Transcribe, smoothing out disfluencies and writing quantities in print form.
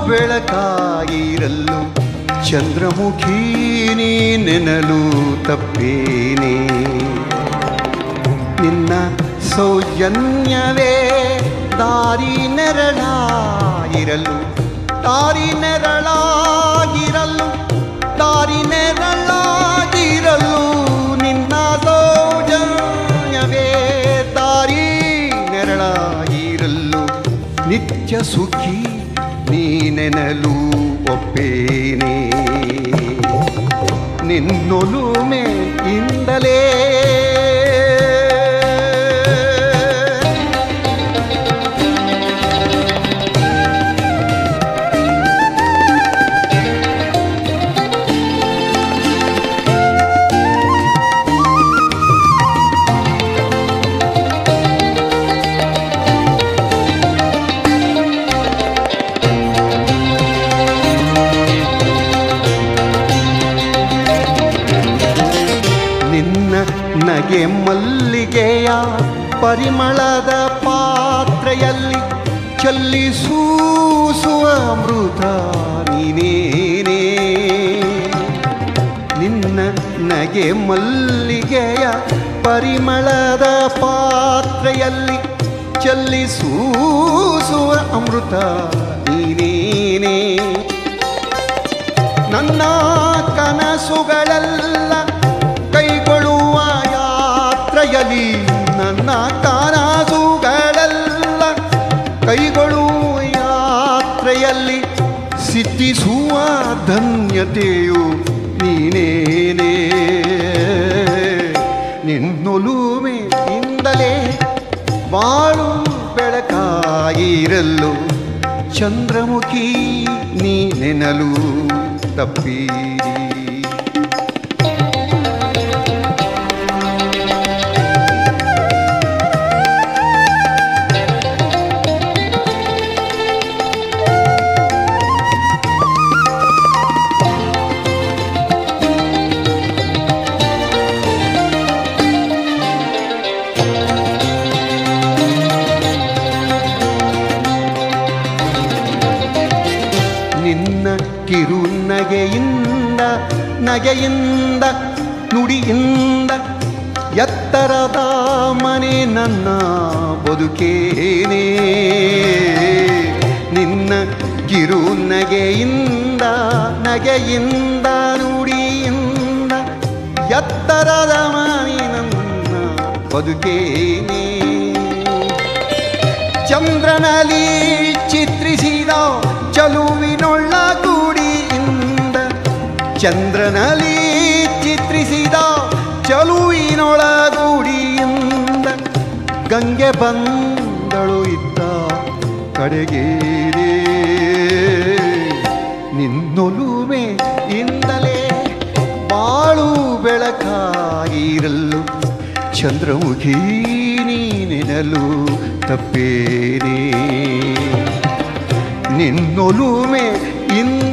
ಬೆಳಕಾಗಿರಲು ಚಂದ್ರಮುಖಿ ನೀನೆನಲು ತಪ್ಪೇನೆ. ನಿನ್ನ ಸೌಜನ್ಯವೇ ದಾರಿ ನೆರಳಾಗಿರಲು ದಾರಿ ನೆರಳಾಗಿರಲು ದಾರಿ ನೆರಳಾಗಿರಲು ನಿನ್ನ ಸೌಜನ್ಯವೇ ದಾರಿ ನೆರಳಾಗಿರಲು ನಿತ್ಯ ಸುಖಿ ನೀನೆನಲು ಒಪ್ಪೇನೆ. ನಿನ್ನೊಲುಮೆಯಿಂದಲೇ ನಗೆ ಮಲ್ಲಿಗೆಯ ಪರಿಮಳದ ಪಾತ್ರೆಯಲ್ಲಿ ಚಲ್ಲಿಸೂಸುವ ಅಮೃತ ನೀನೇನೇ. ನಿನ್ನ ನಗೆ ಮಲ್ಲಿಗೆಯ ಪರಿಮಳದ ಪಾತ್ರೆಯಲ್ಲಿ ಚಲ್ಲಿಸೂಸುವ ಅಮೃತ ನೀನೇನೇ. ನನ್ನ ಕನಸುಗಳೆಲ್ಲ ಕೈಗೊಳ್ಳುವ ಯಾತ್ರೆಯಲ್ಲಿ ನನ್ನ ಕನಸುಗಳೆಲ್ಲ ಕೈಗೊಳ್ಳುವ ಯಾತ್ರೆಯಲ್ಲಿ ಸಿದ್ಧಿಸುವ ಧನ್ಯತೆಯು ನೀನೇನೇ. ನಿನ್ನೊಲುಮೆಯಿಂದಲೇ ಬಾಳು ಬೆಳಕಾಗಿರಲು ಚಂದ್ರಮುಖಿ ನೀನೆನಲು ತಪ್ಪೀರಿ. ನಿನ್ನ ಕಿರು ನಗೆಯಿಂದ ನುಡಿಯಿಂದ ಎತ್ತರದ ಮನೆ ನನ್ನ ಬದುಕೇನೆ. ನಿನ್ನ ಕಿರು ನಗೆಯಿಂದ ನುಡಿಯಿಂದ ಎತ್ತರದ ಮನೆ ನನ್ನ ಬದುಕೇನೆ. ಚಂದ್ರನಲ್ಲಿ ಚಿತ್ರಿಸಿದ ಚಲುವಿನೊಳ್ಳ ಗುಡಿಯಿಂದ ಚಂದ್ರನಲ್ಲಿ ಚಿತ್ರಿಸಿದ ಚಲುವಿನೊಳಗುಡಿಯಿಂದ ಗಂಗೆ ಬಂದಳು ಇದ್ದ ಕಡೆಗೇರೆ. ನಿನ್ನೊಲುಮೆಯಿಂದಲೇ ಬಾಳು ಬೆಳಕಾಗಿರಲು ಚಂದ್ರಮುಖಿ ನೀನೆನಲು ತಪ್ಪೇನೆ. ನಿನ್ನೊಲುಮೆಯಿಂದ